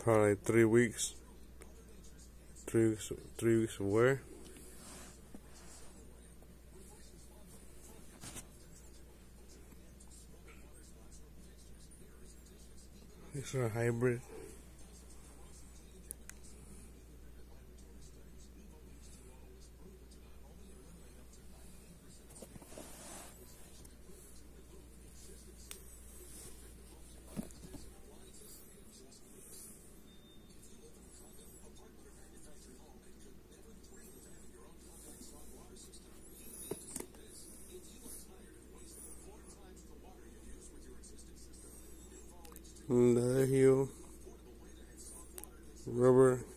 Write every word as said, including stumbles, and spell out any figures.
probably three weeks. Three weeks, three weeks of wear. These are a hybrid. Leather heel, rubber